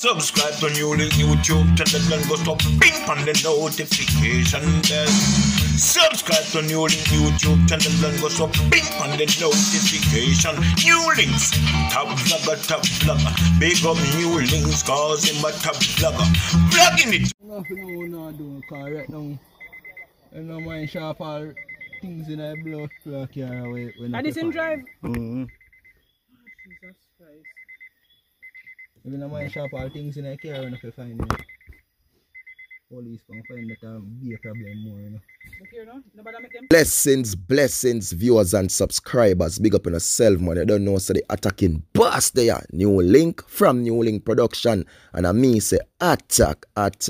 Subscribe to Newlink YouTube channel and go stop ping on the notification bell. Subscribe to Newlink YouTube channel and go stop ping on the notification. Newlinks, top vlogger. Big up Newlinks cause him a top vlogger. Vlogging it. No, do correct now. I know my sharp all things in a blood clock here away. And this in drive? Mm-hmm. Jesus Christ. Even a man shop all things in a car when I find it. Police can find that be a problem more, you know. Blessings, viewers and subscribers. Big up on yourself, man. You don't know, so the attacking boss there. Newlink from Newlink Production. And I mean say attack.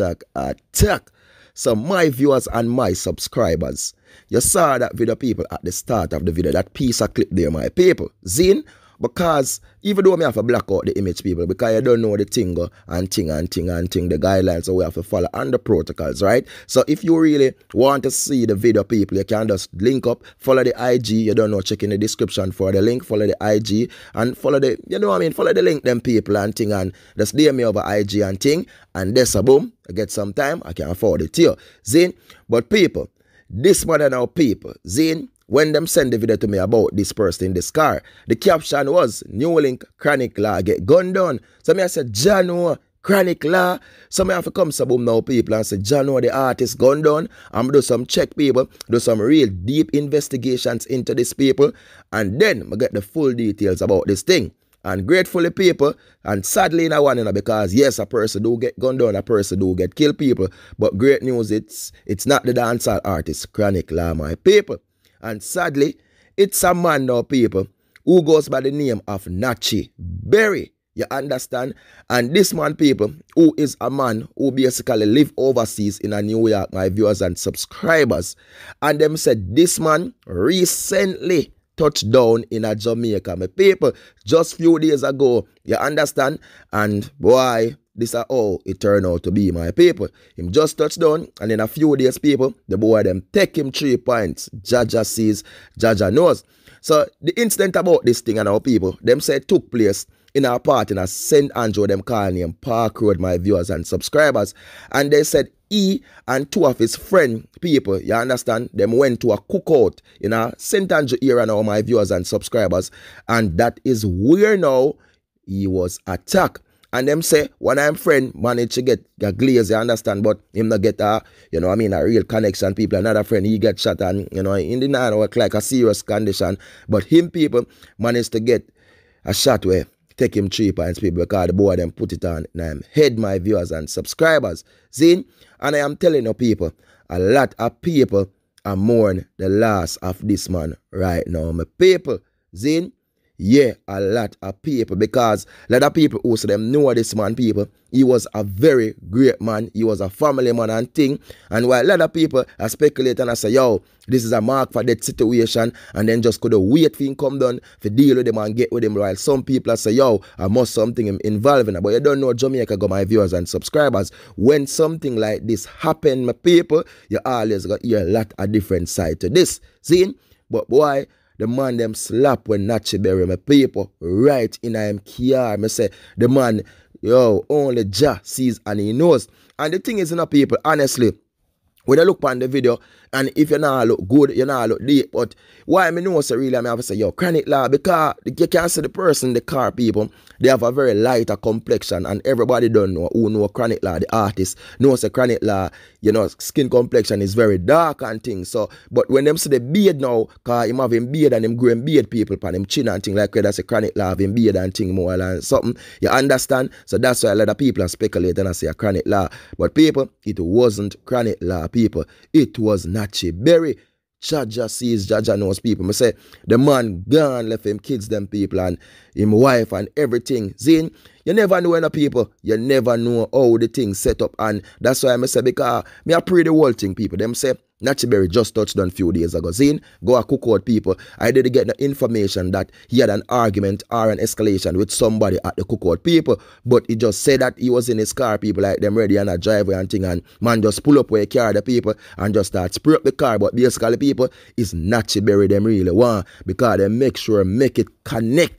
So my viewers and my subscribers, you saw that video, people, at the start of the video. That piece of clip there, my people. Zine. Because even though I have to black out the image, people, because you don't know the thing and thing, the guidelines, so we have to follow and the protocols, right? So if you really want to see the video, people, you can just link up, follow the IG, you don't know, check in the description for the link, follow the IG, and follow the, you know what I mean, follow the link, them people and thing, and just DM me over IG and thing, and there's a boom, I get some time, I can afford it to you, Zine. But people, this mother now, people, Zine, when them send the video to me about this person in this car, the caption was Newlink Chronic Law get gunned down. So I said, Jano, Chronic Law. So I have to come to boom now, people, and say, Jano, the artist gunned down. I'm do some check, people, do some real deep investigations into this people, and then I get the full details about this thing. And gratefully, people, and sadly, I want to know, because yes, a person do get gunned down, a person do get killed, people. But great news, it's not the dancehall artist, Chronic Law, my people. And sadly, it's a man now, people, who goes by the name of Nachi Berry. You understand? And this man, people, who is a man who basically live overseas in New York, my viewers and subscribers. And them said this man recently touched down in a Jamaica, my people, just few days ago. You understand? And boy, this is how it turned out to be, my people. Him just touched down, and in a few days, people, the boy them take him 3 points. Jaja sees, Jaja knows. So the incident about this thing and our people, them said took place in our part in a St. Andrew, them call name Park Road, my viewers and subscribers. And they said he and 2 of his friend people, you understand, them went to a cookout in a St. Andrew area now, my viewers and subscribers. And that is where now he was attacked. And them say, one of them friend managed to get a glaze, you understand, but him not get a, you know what I mean, a real connection, people. Another friend, he get shot and, you know, in the night, like a serious condition. But him, people, managed to get a shot where take him 3 points, people, because the boy them put it on him head, my viewers and subscribers. See? And I am telling you, people, a lot of people are mourning the loss of this man right now, my people. See? Yeah, a lot of people, because a lot of people who say them know this man, people, he was a very great man, he was a family man and thing, and while a lot of people are speculating and say, yo, this is a mark for that situation, and then just could wait for him come down to deal with him and get with him, while some people say, yo, I must something involving, but you don't know Jamaica, go my viewers and subscribers, when something like this happen, my people, you always got hear a lot of different side to this, see, but boy, the man them slap when Nachi Berry, my people, right in him car. Me say, the man, yo, only Jah sees and he knows. And the thing is, you know, people, honestly, when I look on the video, and if you not look good, you not look deep, but why me know so really, I have to say, yo, Chronic Law, because you can see the person, the car people, they have a very lighter complexion, and everybody don't know who know Chronic Law, the artist, knows the Chronic Law, you know, skin complexion is very dark and things, so, but when them see the beard now, because him have him beard and him growing beard people pan him chin and thing, like that's a Chronic Law, have him beard and thing more and something, you understand? So that's why a lot of people are speculating and say a Chronic Law, but people, it wasn't Chronic Law, people, it was Nachi Berry. Jaja sees, Jaja knows, people. I say, the man gone, left him kids, them people, and him wife and everything. Zine, you never know any people. You never know how the thing set up. And that's why I say, because me I pray the whole thing, people. Them say, Nachi Berry just touched on a few days ago. Zine, go a cook out, people. I did get the information that he had an argument or an escalation with somebody at the cookout, people. But he just said that he was in his car, people, like them ready and a driveway and thing. And man just pull up where he carry the people and just start spray up the car. But basically, people, it's Nachi Berry them really want, because they make sure make it connect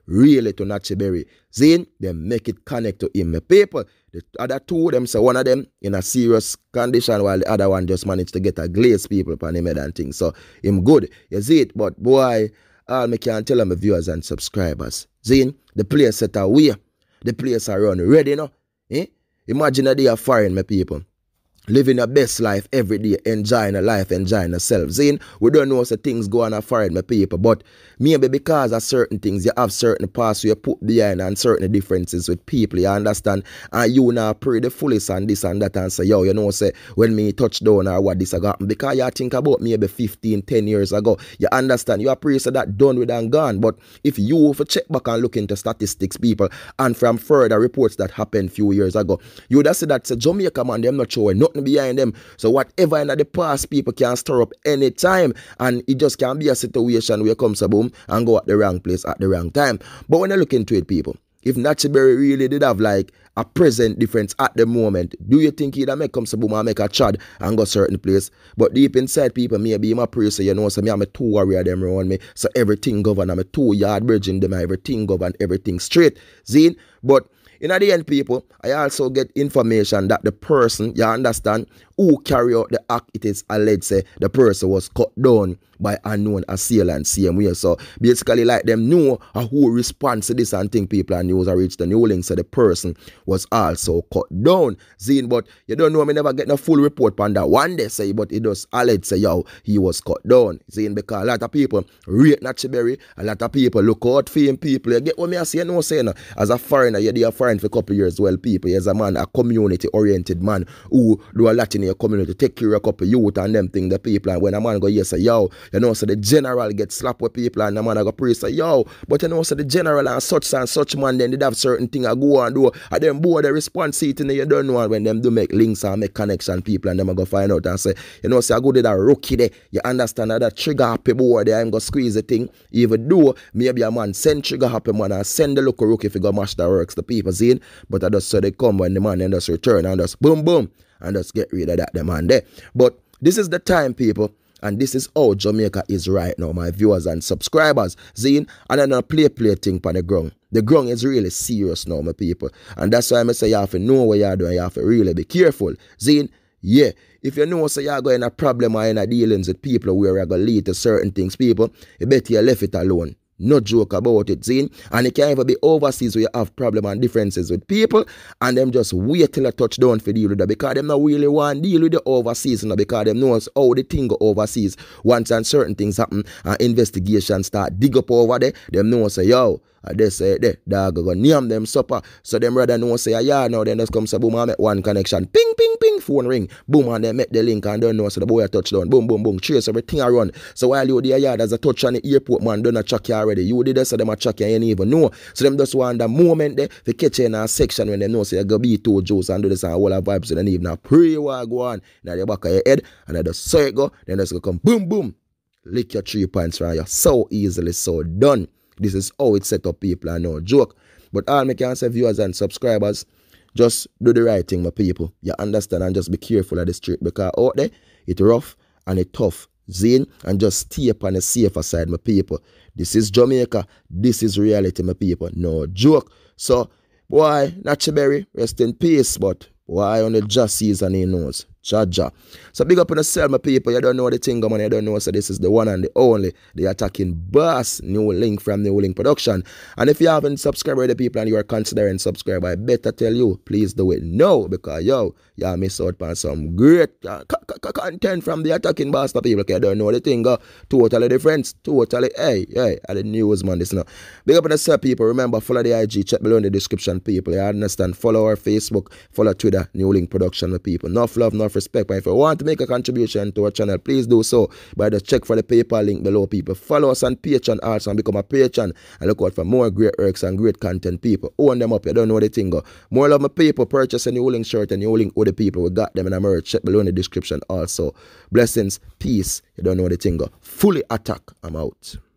really to Nachi Berry. Zin, they make it connect to him. My people, the other two, them say one of them in a serious condition while the other one just managed to get a glaze people upon him head and things. So him good. You see it, but boy, all me can tell my viewers and subscribers. Zin, the place set away. The place are run ready, no? Imagine a day of foreign, my people. Living a best life every day, enjoying a life, enjoying yourself. Zin, we don't know the things go on a foreign, my people, but maybe because of certain things, you have certain paths you put behind and certain differences with people, you understand? And you now pray the fullest and this and that and say, yo, you know, say, when me touch down or what this happen, because you think about maybe 15, 10 years ago, you understand? You pray so that done with and gone, but if you check back and look into statistics, people, and from further reports that happened few years ago, you would have said that say, Jamaica, man, them not showing nothing behind them. So whatever in the past, people can stir up anytime, and it just can be a situation where it comes a boom and go at the wrong place at the wrong time. But when you look into it, people, if Nachi Berry really did have like a present difference at the moment, do you think he'd make come to boom and make a chad and go certain place? But deep inside, people, maybe him a pray, so you know, so me I'm a two warrior them around me, so everything govern, I'm a 2 yard bridging them, everything govern, everything straight. Zine, but in the end, people, I also get information that the person, you understand, who carry out the act, it is alleged, say, the person was cut down by unknown assailant same way. So basically, like them know who responds to this and think people and news are reached the new link, so the person was also cut down. Zine, but you don't know, me never get no full report on that. One day say, but it does alleged say, yo, he was cut down. Zine, because a lot of people rate Nachi Berry, a lot of people look out for him, people. You get what me I say, you know, saying, as a foreigner, you're a foreign for a couple of years, well, people, as a man, a community-oriented man who do a lot in your community, take care of a couple of youth and them thing, the people, and when a man go, yes, say, yo, you know, so the general get slapped with people and the man go pray, say, yo, but you know, so the general and such man, then they have certain thing I go and do, and then board the response seat and you don't know when them do make links and make connection people and them go find out and say, you know, so I go to that rookie there, you understand that trigger happy board there, I'm going to squeeze the thing, even though maybe a man send trigger happy man and send the local rookie if you go mash that works, the people seen, but I just so they come when the man and just return and just boom, boom, and just get rid of that the man there. But this is the time, people, and this is how Jamaica is right now, my viewers and subscribers. Zine, and then a play thing on the ground. The ground is really serious now, my people. And that's why I say you have to know what you're doing. You have to really be careful. Zine, yeah, if you know so you're going to a problem or in a dealings with people where you're going to lead to certain things, people, you better you left it alone. No joke about it, Zine. And it can even be overseas where you have problem and differences with people, and them just wait till a touchdown for deal with that, because them not really want to deal with the overseas, you know, because them knows how the thing go overseas. Once and certain things happen and investigation start dig up over there, them know say, yo, they say, dog go name them supper. So them rather know say, yeah, now then just come say, boom, I make one connection. Ping, ping, ping, phone ring. Boom, and they make the link and don't know, so the boy a touchdown. Boom, boom, boom, trace everything I run. So while you there, yeah, there's a touch on the airport, man, don't track you already. You did this, so them a track you, and you even know. So them just want the moment there, they catch you in a section when they know, say, you go be two Joes and do this and all the vibes, and then even pray what go on. Now the back of your head, and then just say it go, then just go come, boom, boom. Lick your 3 points from you. So easily, so done. This is how it's set up, people, and no joke. But all my can say, viewers and subscribers, just do the right thing, my people. You understand, and just be careful of the street, because out there, it's rough and it's tough. Zine, and just stay up on the safer side, my people. This is Jamaica. This is reality, my people. No joke. So, boy, Nachi Berry, rest in peace, but why on the just season he knows. Jaja. So big up on yourself, my people. You don't know the thing, man. You don't know, so this is the one and the only, the attacking boss, New Link from New Link Production. And if you haven't subscribed to the people and you are considering subscribe, I better tell you, please do it now, because yo, you miss out on some great content from the attacking boss, the people. You don't know the thing, totally different, totally, hey, at the news, man, this now. Big up on yourself, people. Remember, follow the IG, check below in the description, people. You understand? Follow our Facebook, follow Twitter, New Link Production, my people. Enough love, enough respect. But if you want to make a contribution to our channel, please do so by just check for the PayPal link below, people. Follow us on Patreon also and become a patron, and look out for more great works and great content, people. Own them up. You don't know the thing. More love, my people. Purchase a New Link shirt and New Link with the people. We got them in a merch. Check below in the description also. Blessings, peace. You don't know the thing. Fully attack. I'm out.